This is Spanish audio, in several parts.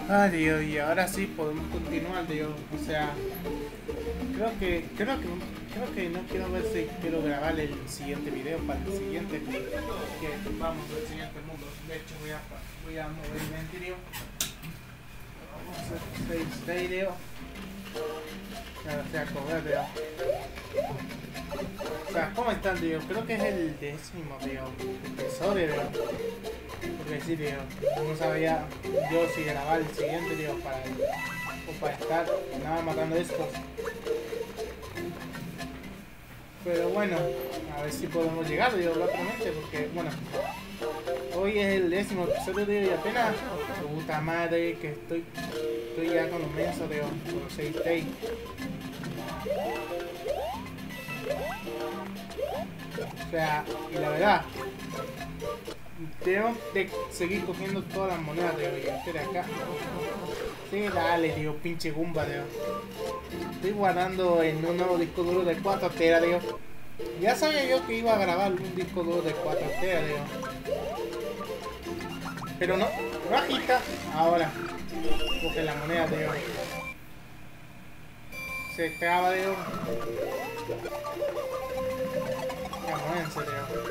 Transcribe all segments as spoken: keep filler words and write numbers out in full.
Ah, Dios, y ahora sí podemos continuar, Dios. O sea, creo que, creo que, creo que no quiero ver si quiero grabar el siguiente video para el siguiente, que vamos al siguiente mundo. De hecho, voy a, voy a mover el video. Vamos a hacer este video. Claro, o sea, coger, Dios. O sea, ¿cómo están, Dios? Creo que es el décimo, Dios, episodio, Dios. Porque sí, Dios, no sabía yo si grabar el siguiente, Dios, para, o para estar nada matando estos. Pero bueno, a ver si podemos llegar, Dios, rápidamente, porque, bueno, hoy es el décimo episodio, Dios, y apenas, puta madre, que estoy, estoy ya con los mensos, Dios, con los seis T. O sea, y la verdad, tengo que seguir cogiendo todas las monedas, tío, y este de acá. Sí, dale, tío, pinche gumba, tío. Estoy guardando en un nuevo disco duro de cuatro teras, tío. Ya sabía yo que iba a grabar un disco duro de cuatro teras, tío. Pero no, no agita. Ahora, coge la moneda, tío. Se traba, tío. En serio.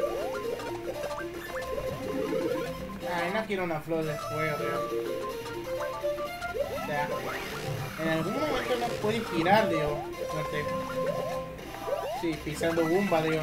Ay, no quiero una flor de fuego, tío. O sea, en algún momento no puede girar, tío. Suerte. Sí, pisando Goomba, tío.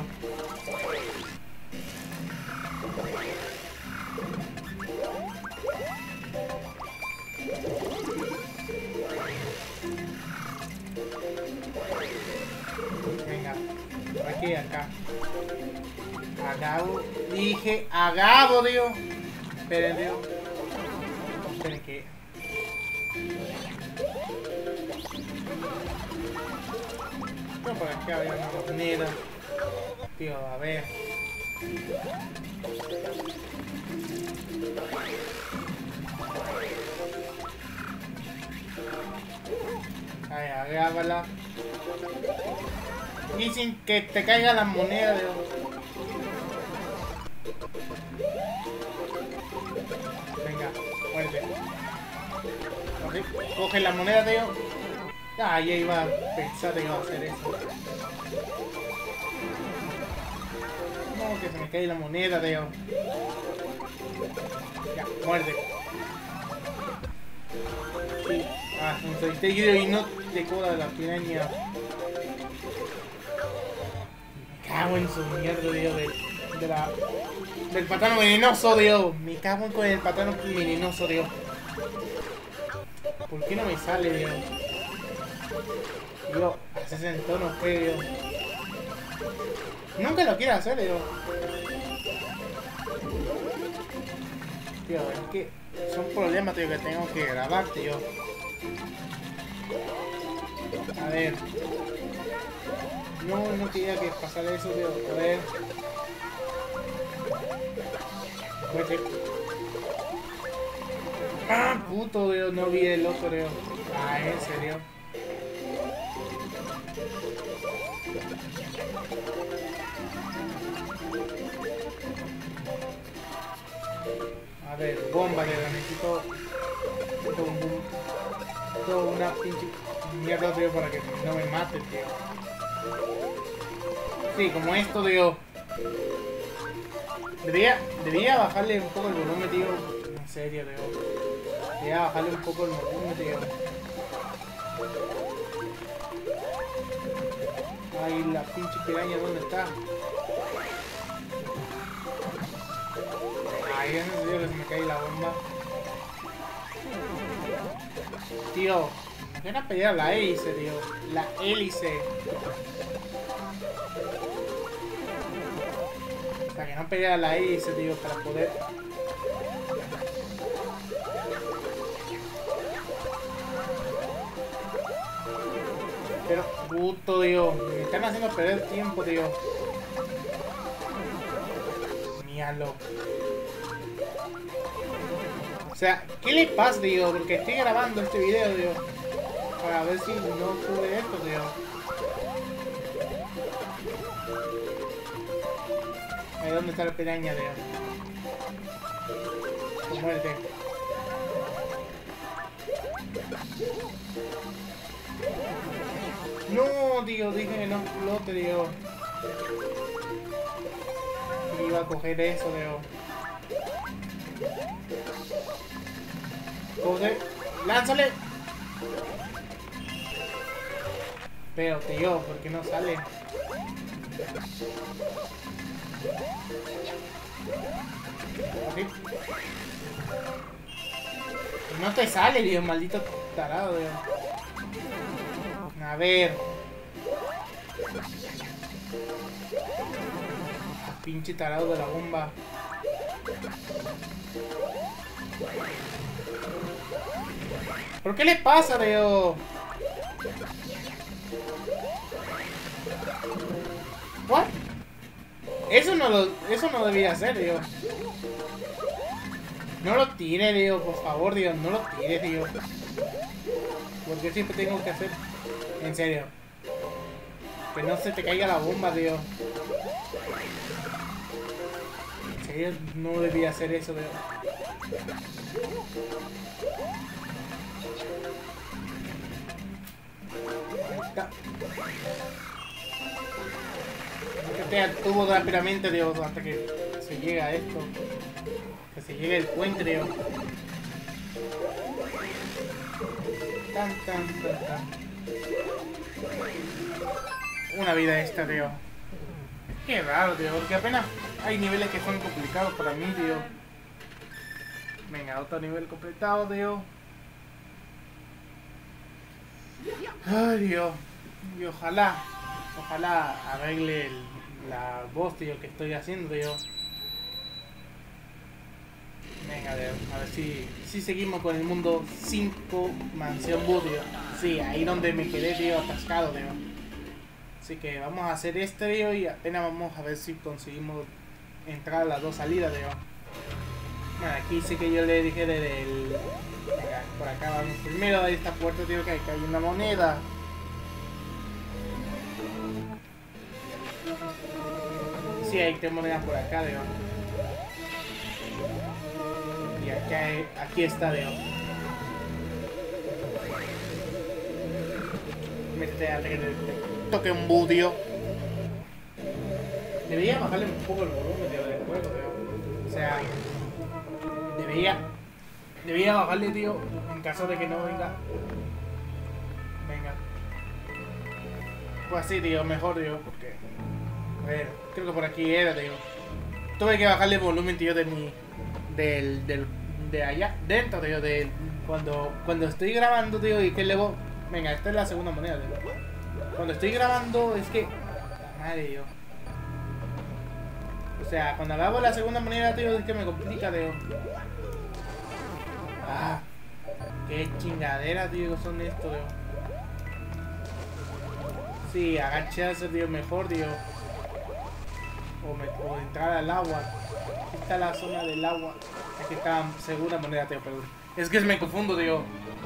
Venga, aquí, acá. Agabo, dije Agabo, tío. Esperen, tío. Esperen que. No, por aquí había una moneda. Tío, a ver. Ay, agábala. Y sin que te caiga la moneda, tío. Venga, muerte. Ok, coge la moneda, tío. Ah, ya iba a pensar que iba a hacer eso. No, que se me cae la moneda, tío. Ya, muerte. Sí. Ah, un solitario y no te cobra de la piraña. Me cago en su mierda, tío, de, de la... del patano venenoso, Dios. Me cago con el patano venenoso, Dios. ¿Por qué no me sale, Dios? Dios, haces el tono feo, Dios. Nunca lo quiero hacer, Dios. Tío, es que son problemas, tío, que tengo que grabar, tío. A ver. No, no quería que pasara eso, tío. A ver. Muerte. Ah, puto, Dios, no vi el otro, Dios. Ah, en serio. A ver, bomba, le necesito. Necesito un boom. Necesito una pinche mierda, tío, para que no me mate, tío. Sí, como esto, tío. Debería, debería bajarle un poco el volumen, tío. En serio, tío. Debería bajarle un poco el volumen, tío. Ay, la pinche piraña, ¿dónde está? Ay, es necesario que se me cae la bomba. Tío, me van a pelear la hélice, tío. La hélice. O sea, que no pelear la hélice, tío, para poder... Pero, puto, tío. Me están haciendo perder tiempo, tío. Míralo. O sea, ¿qué le pasa, tío? Porque estoy grabando este video, tío. Para ver si no sube esto, tío. Ahí, ¿dónde está la piraña, tío? Con muerte. No, tío, dije que no explote, tío. Iba a coger eso, tío. Coge. ¡Lánzale! Pero, tío, ¿por qué no sale? ¿Sí? No te sale, tío, maldito tarado, tío. A ver. Pinche tarado de la bomba. ¿Por qué le pasa, tío? ¿What? Eso no lo, eso no debía ser, tío. No lo tire, tío, por favor, tío, no lo tire, tío. Porque siempre tengo que hacer. En serio. Que no se te caiga la bomba, tío. En serio, no debía hacer eso, tío. Ahí está. Métete al tubo rápidamente, tío, hasta que se llegue a esto. Que se llegue el puente, tío. Tan, tan, tan, tan. Una vida extra, tío. Qué raro, tío, porque apenas hay niveles que son complicados para mí, tío. Venga, otro nivel completado, tío. Ay, Dios. Y ojalá, ojalá arregle el, la voz, tío, que estoy haciendo, tío. Venga, tío, a ver si, si seguimos con el mundo cinco Mansión Boo, tío. Sí, ahí donde me quedé, tío, atascado, tío. Así que vamos a hacer este, tío, y apenas vamos a ver si conseguimos entrar a las dos salidas, tío. Bueno, aquí sí que yo le dije desde el... Venga, por acá vamos primero a esta puerta, tío, que hay, que hay una moneda. Sí, hay tres monedas por acá, tío. Y aquí, hay, aquí está, tío. Métete a que te toque un bu, tío. Debería bajarle un poco el volumen, tío, del juego, tío. O sea... Debería... Debería bajarle, tío, en caso de que no venga. Venga. Pues así, tío, mejor, tío, porque... A ver, creo que por aquí era, tío. Tuve que bajarle el volumen, tío, de mi... Del... del de allá, dentro, tío, de... Cuando... Cuando estoy grabando, tío, y que luego... Venga, esta es la segunda moneda, tío. Cuando estoy grabando, es que... Madre, tío. O sea, cuando grabo la segunda moneda, tío, es que me complica, tío. Ah, qué chingadera, tío, son estos, tío. Sí, agacharse, tío, mejor, tío. O, me, o entrar al agua. Aquí está la zona del agua. Aquí está segunda moneda, tío, perdón. Es que me confundo, tío.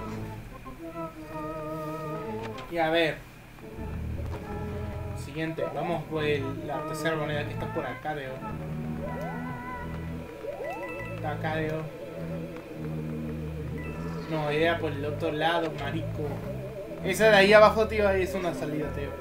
Y a ver. Siguiente, vamos por el, la tercera moneda que está por acá, tío. Está acá, tío. No, era por el otro lado, marico. Esa de ahí abajo, tío, ahí es una salida, tío.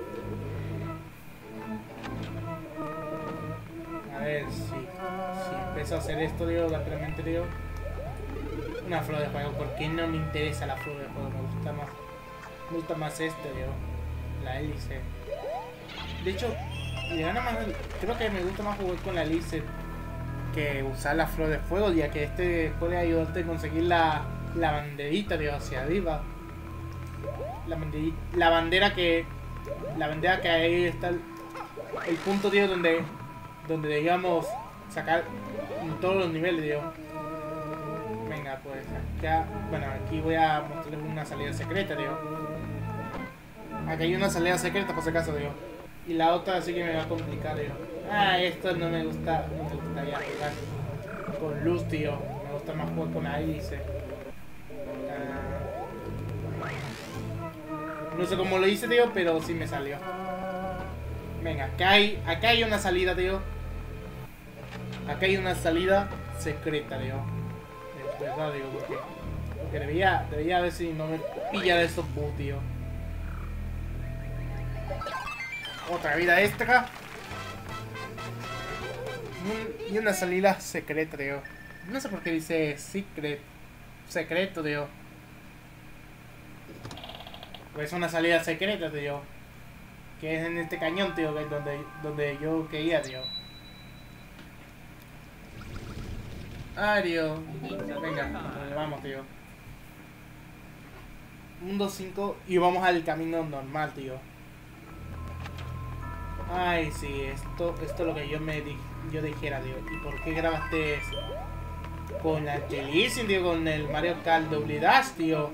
A ver si, si empiezo a hacer esto, tío, rápidamente, tío. Una flor de fuego, porque no me interesa la flor de fuego, me gusta más. Me gusta más este, tío. La hélice. De hecho, le gana más, creo que me gusta más jugar con la hélice que usar la flor de fuego, ya que este puede ayudarte a conseguir la, la banderita, tío, hacia arriba. La, banderita, la bandera que... La bandera que ahí está el, el punto, tío, donde... Donde digamos sacar en todos los niveles, tío. Venga, pues acá... Bueno, aquí voy a mostrarles una salida secreta, tío. Aquí hay una salida secreta, por si acaso, tío. Y la otra sí que me va a complicar, tío. Ah, esto no me gusta. No me gustaría jugar con luz, tío. Me gusta más jugar con la hélice. Uh, no sé cómo lo hice, tío, pero sí me salió. Venga, acá hay, acá hay una salida, tío. Acá hay una salida secreta, tío. Es verdad, digo, porque Porque debería, debería ver si no me pilla de esos bugs, tío. Otra vida extra. Y una salida secreta, tío. No sé por qué dice secret. Secreto, tío. Pues es una salida secreta, tío. Que es en este cañón, tío, que es donde, donde yo quería, tío. Ah, tío. Venga, vamos, tío. Mundo cinco y vamos al camino normal, tío. Ay, sí, esto, esto es lo que yo me di, yo dijera, tío. ¿Y por qué grabaste con la Angelicin, tío? Con el Mario Kart Double Dash, tío.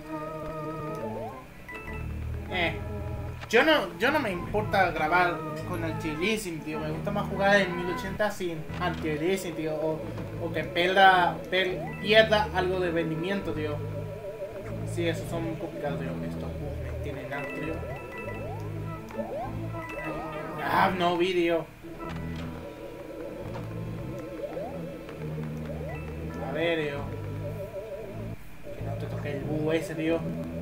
Eh. Yo no, yo no me importa grabar con Angelicin, tío. Me gusta más jugar en mil ochenta sin Angelicin, tío. O, o que pierda, per, pierda algo de rendimiento, tío. Sí, esos son muy complicados, tío. Estos bugs me tienen algo, tío. Ah, no vídeo. A ver, tío. Que no te toque el bug ese, tío.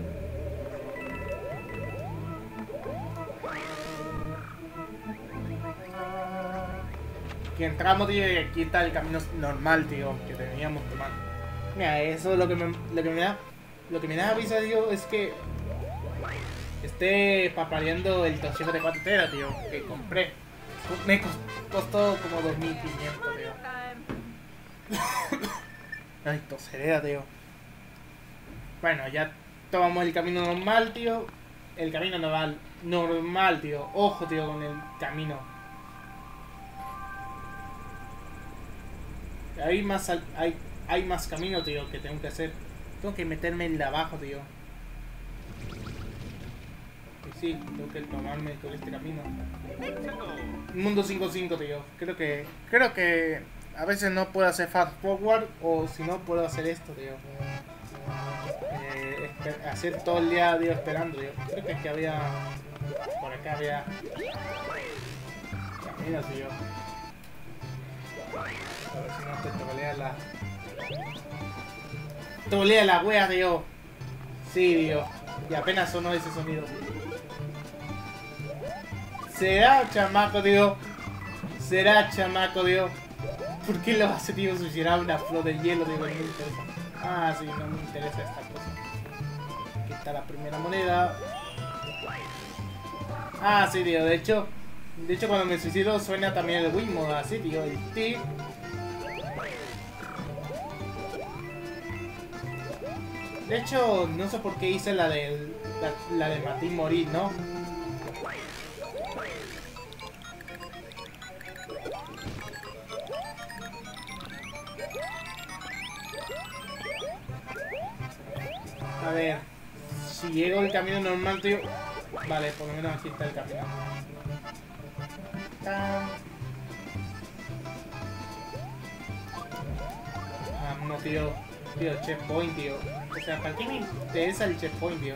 Aquí entramos, tío, y aquí está el camino normal, tío, que teníamos tomar. Mira, eso es lo que me, lo que me da. Lo que me da avisa, tío, es que esté papareando el Toshiba de cuatro teras, tío, que compré. Me costó como dos mil quinientos, tío. Ay, toserera, tío. Bueno, ya tomamos el camino normal, tío. El camino normal, normal, tío. Ojo, tío, con el camino. Hay más, hay, hay más camino, tío, que tengo que hacer. Tengo que meterme en de abajo, tío. Y sí, tengo que tomarme todo este camino. Mundo cinco cinco, tío. Creo que, creo que a veces no puedo hacer fast forward, o si no puedo hacer esto, tío. Eh, hacer todo el día, tío, esperando, tío. Creo que aquí había, por acá había camino, tío. A ver si no te tobalea la... Tobalea la wea, tío. Sí, tío. Y apenas sonó ese sonido. ¿Será chamaco, tío? ¿Será chamaco, tío? ¿Por qué lo hace, tío? Suicirar una flor de hielo, tío. No me interesa. Ah, sí, no me interesa esta cosa. Aquí está la primera moneda. Ah, sí, tío. De hecho, de hecho cuando me suicido suena también el Wiimote, así, tío. El ti. De hecho, no sé por qué hice la de la, la de matar y morir, ¿no? A ver, si llego el camino normal, tío. Vale, por lo menos aquí está el camino. Ah, no, tío. Tío, checkpoint, tío. O sea, ¿para qué me interesa el checkpoint, tío?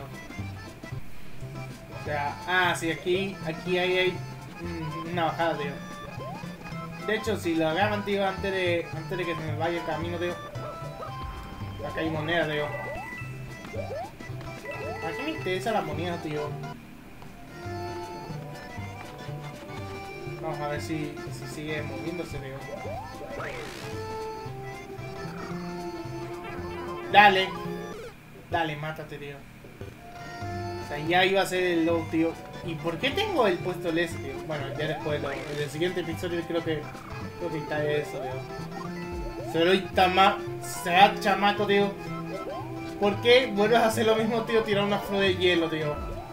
O sea, ah, sí, aquí, aquí hay, hay una bajada, tío. De hecho, si lo agarran, tío, antes de, antes de que se me vaya el camino, tío. Acá hay moneda, tío. ¿Para qué me interesa la moneda, tío? Vamos a ver si, si sigue moviéndose, tío. Dale. Dale, mátate, tío. O sea, ya iba a ser el low, tío. ¿Y por qué tengo el puesto el S, tío? Bueno, ya después, lo, en el siguiente episodio creo que creo que está eso, tío. Soy tama... Será chamaco, tío. ¿Por qué vuelves a hacer lo mismo, tío? Tirar una flor de hielo, tío.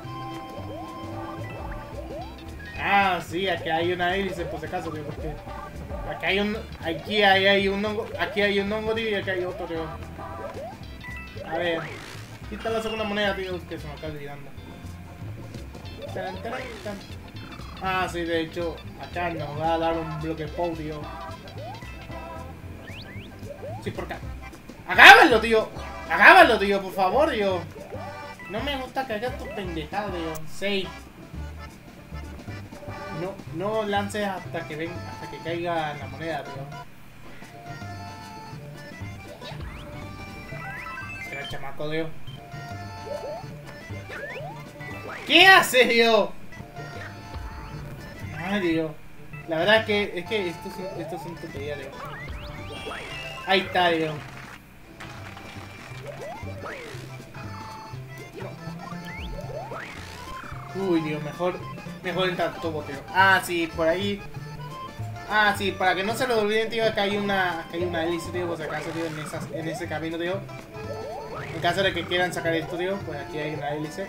Ah, sí, aquí hay una hélice, por si acaso, tío, porque... Aquí hay un... Aquí hay, hay un hongo... Aquí hay un hongo, tío, y aquí hay otro, tío. A ver... Aquí está la segunda moneda, tío, que se me está olvidando. Ah, sí, de hecho, acá nos va a dar un bloque Pou, tío. Sí, por acá. ¡Agábalo, tío! ¡Agábalo, tío! Por favor, tío. No me gusta que hagas tus pendejadas, tío. seis. No, no lances hasta que ven, hasta que caiga la moneda, tío. Será chamaco, tío. ¿Qué hace, tío? Ay, Dios. La verdad es que, es que esto es, esto es un tontería, tío. Ahí está, tío. Uy, Dios, mejor, mejor entrar tubo, tío. Ah, sí, por ahí. Ah, sí, para que no se lo olviden, tío, acá hay una, acá hay una hélice, tío, por si acaso, tío, en, esas, en ese camino, tío. En caso de que quieran sacar esto, tío, pues aquí hay una hélice.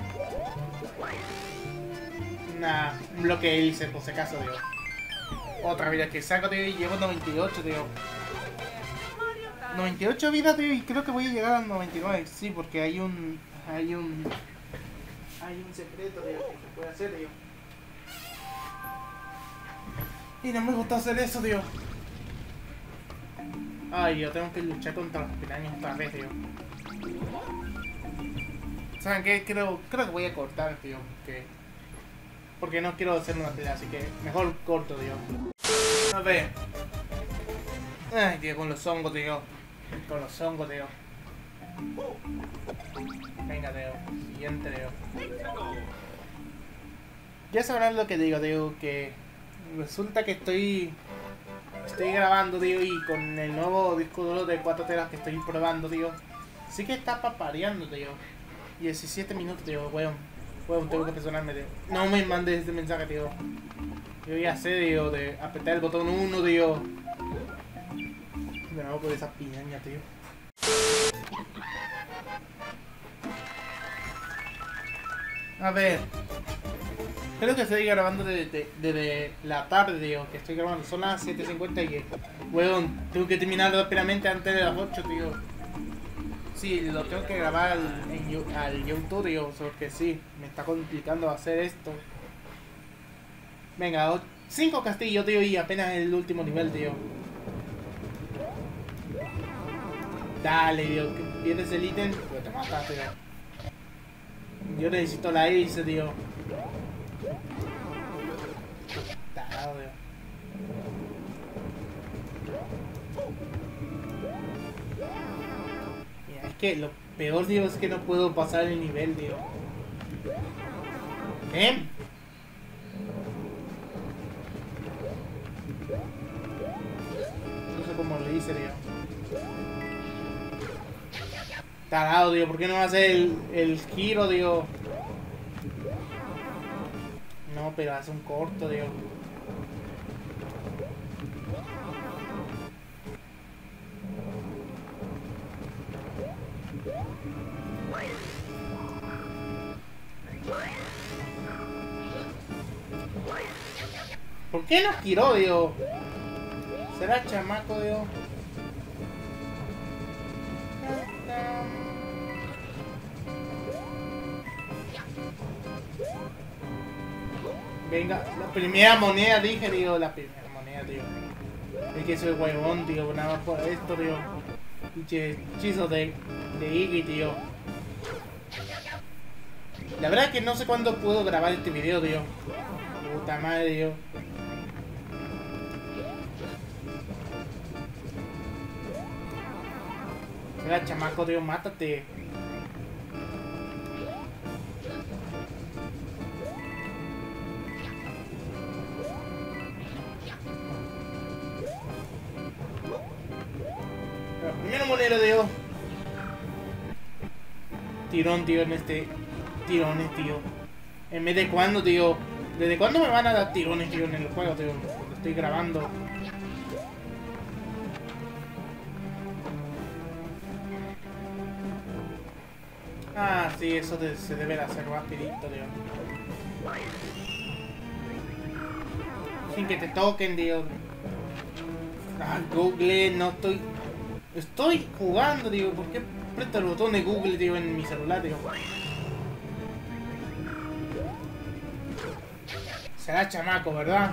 Una, un bloque de hélice, por si acaso, tío. Otra vida que saco, tío, y llevo noventa y ocho, tío. noventa y ocho vidas, tío, y creo que voy a llegar a noventa y nueve. Sí, porque hay un... Hay un... Hay un secreto, tío, que se puede hacer, tío. Y no me gusta hacer eso, tío. Ay, yo tengo que luchar contra los pirañas otra vez, tío. ¿Saben qué? Creo, creo que voy a cortar, tío, porque... Porque no quiero hacer una pelea, así que mejor corto, tío. A ver. Ay, tío, con los hongos, tío. Con los hongos, tío. Venga, tío. Siguiente, tío. Ya sabrán lo que digo, tío, que... Resulta que estoy... Estoy grabando, tío, y con el nuevo disco duro de cuatro teras que estoy probando, tío. Sí que está papareando, tío. diecisiete minutos, tío, weón. Weón, tengo que personarme, tío. No me mandes este mensaje, tío. Yo ya sé, tío, de apretar el botón uno, tío. Me hago por esa piñaña, tío. A ver. Creo que estoy grabando desde, desde la tarde, tío. Que estoy grabando. Son las siete cincuenta y... Weón, tengo que terminar rápidamente antes de las ocho, tío. Sí, lo tengo que grabar al, en, al YouTube, tío. Porque sí, me está complicando hacer esto. Venga, cinco castillos, tío. Y apenas el último nivel, tío. Dale, tío. ¿Pierdes el ítem? Pues te matas, tío. Yo necesito la hélice, tío. Tarado, tío. Mira, es que lo peor, tío, es que no puedo pasar el nivel, tío. ¿Eh? No sé cómo le dice, tío. Tarado, tío, ¿por qué no hace el, el giro, tío? No, pero hace un corto, tío. ¿Por qué no giró, tío? ¿Será chamaco, tío? Venga, la primera moneda, dije, tío, la primera moneda, tío. Es que soy huevón, tío, nada más por esto, tío. Pinche hechizo de, de Iggy, tío. La verdad es que no sé cuándo puedo grabar este video, tío. Puta madre, tío. Mira, chamaco, tío, mátate. Primero monero, tío. Tirón, tío, en este... Tirones, tío. En vez de cuándo, tío. ¿Desde cuándo me van a dar tirones, tío, en el juego, tío? Lo estoy grabando. Ah, sí, eso de, se debe de hacer rapidito, tío. Sin que te toquen, tío. Ah, Google, no estoy... Estoy jugando, tío. ¿Por qué aprieto el botón de Google, tío, en mi celular, tío? Será chamaco, ¿verdad?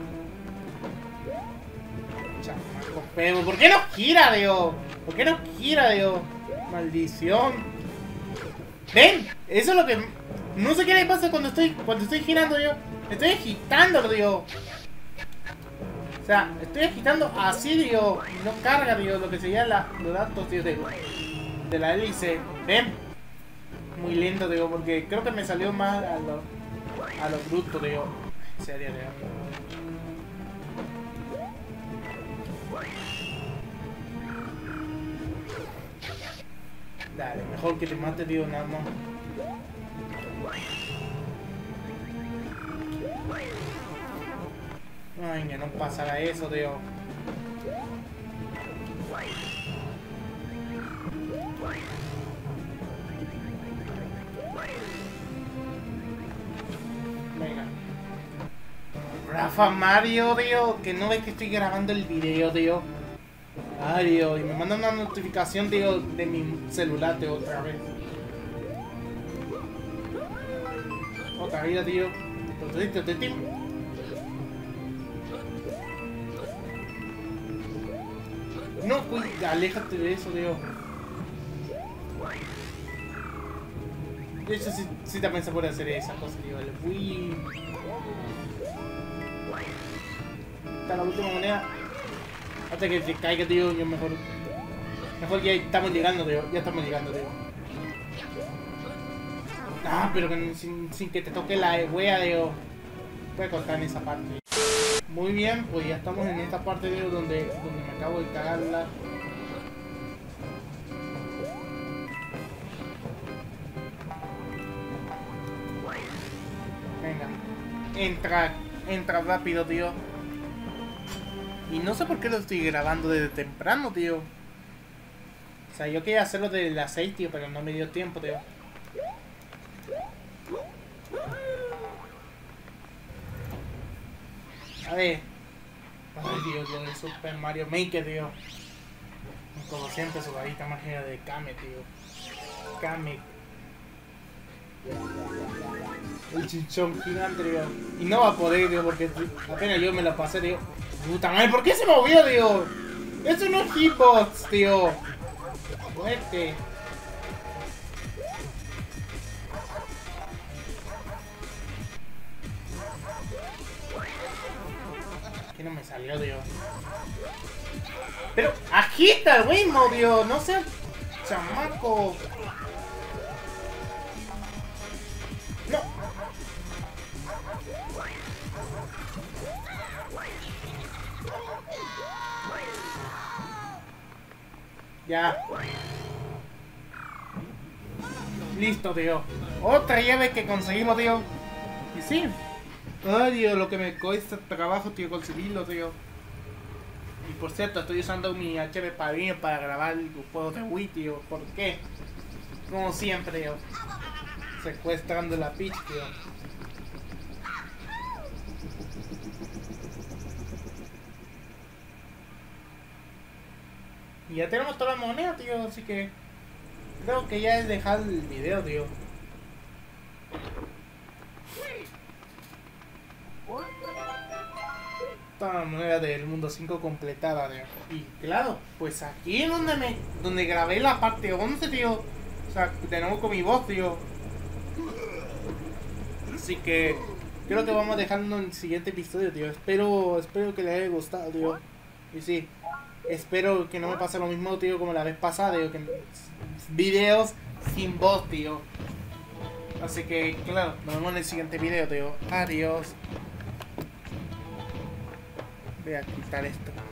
Chamaco, pero ¿por qué no gira, tío? ¿Por qué no gira, tío? Maldición. ¿Ven? Eso es lo que... No sé qué le pasa cuando estoy cuando estoy girando, tío. Estoy agitando, tío. O sea, estoy agitando así, tío. Y no carga, tío, lo que sería la, los datos, tío, de... de la hélice. Ven. Muy lindo, digo, porque creo que me salió más a lo, a lo bruto, digo. En serio, digo. Dale, mejor que te mate, tío, nada más. Ay, que no pasará eso, tío. Venga. Rafa Mario, tío, que no ves que estoy grabando el video, tío. Ay, Dios, y me manda una notificación, tío, de mi celular, tío, otra vez. Otra vida, tío. No, cuida, aléjate de eso, tío. De hecho, sí, sí también se puede hacer esa cosa, tío. El Wii. Está la última moneda. Hasta que se caiga, tío, yo mejor... Mejor ya estamos llegando, tío. Ya estamos llegando, tío. Ah, pero que, sin, sin que te toque la wea, tío. Voy a cortar en esa parte. Muy bien, pues ya estamos en esta parte, tío, donde, donde me acabo de cagarla. Venga. Entra, entra rápido, tío. Y no sé por qué lo estoy grabando desde temprano, tío. O sea, yo quería hacerlo desde las seis, tío, pero no me dio tiempo, tío. A ver. Ay, Dios, lo de Super Mario Maker, tío. Como siempre, su varita mágica de Kame, tío. Kame. El chinchón gigante, tío. Y no va a poder, tío, porque apenas yo me la pasé, tío. Puta madre, ¿por qué se movió, tío? Eso no es hitbox, tío. Muerte. Que no me salió, tío. Pero agita el ritmo, tío. No seas chamaco. No. Ya. Listo, tío. Otra llave que conseguimos, tío. Y sí. Ay, Dios, lo que me cuesta trabajo, tío, conseguirlo, tío. Y por cierto, estoy usando mi H D Padrino para grabar los juegos de Wii, tío. ¿Por qué? Como siempre, tío. Secuestrando la Peach, tío. Y ya tenemos toda la moneda, tío, así que... Creo que ya es dejar el video, tío. Toda la moneda del mundo cinco completada, tío. Y claro, pues aquí es donde me... Donde grabé la parte once, tío. O sea, de nuevo con mi voz, tío. Así que... Creo que vamos dejando en el siguiente episodio, tío. Espero, espero que les haya gustado, tío. Y sí, espero que no me pase lo mismo, tío, como la vez pasada, tío. Que videos sin voz, tío. Así que, claro, nos vemos en el siguiente video, tío. Adiós. Voy a quitar esto.